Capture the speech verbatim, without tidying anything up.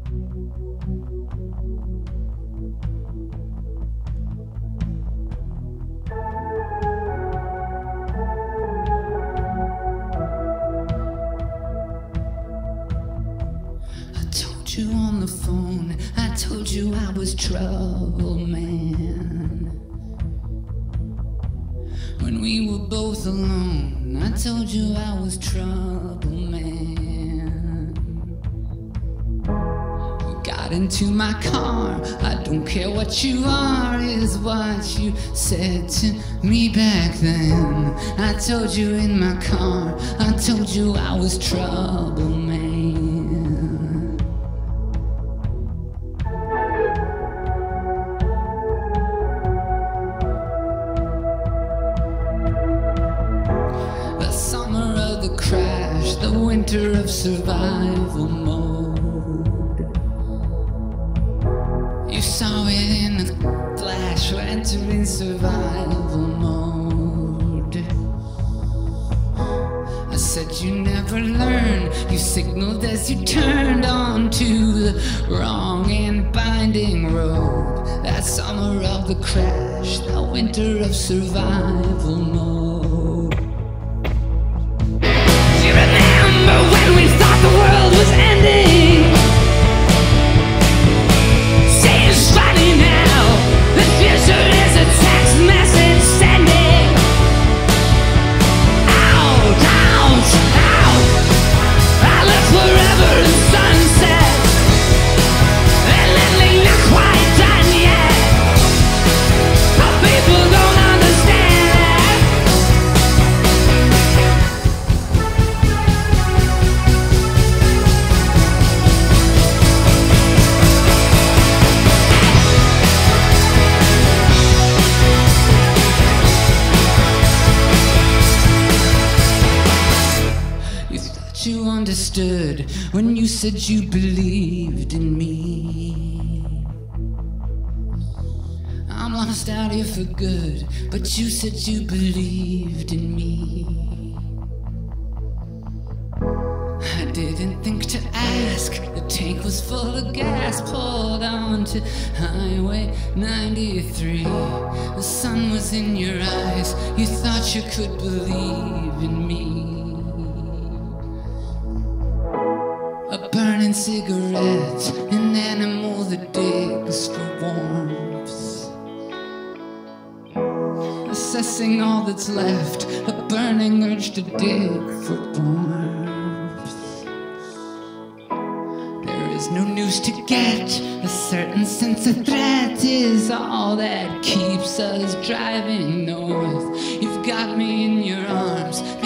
You on the phone, I told you I was trouble, man. When we were both alone, I told you I was trouble, man. You got into my car, I don't care what you are, is what you said to me back then. I told you in my car, I told you I was trouble, man. Winter of survival mode. You saw it in a flash, we're entering survival mode. I said you never learn, you signaled as you turned onto the wrong and binding road. That summer of the crash, that winter of survival mode. When we thought the world was ending, say it's funny now, the future is a text message sending. Out, out, out, I live forever in sunset, and lately not quite done yet, but people don't understand. You understood when you said you believed in me. I'm lost out here for good, but you said you believed in me. I didn't think to ask, the tank was full of gas, pulled on to Highway ninety-three. The sun was in your eyes, you thought you could believe in me. A burning cigarette, an animal that digs for warmth. Assessing all that's left, a burning urge to dig for warmth. There is no news to get, a certain sense of threat is all that keeps us driving north. You've got me in your arms,